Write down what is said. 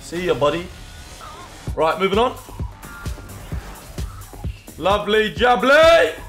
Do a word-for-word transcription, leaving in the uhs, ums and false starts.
See ya, buddy. Right, moving on. Lovely jubbly.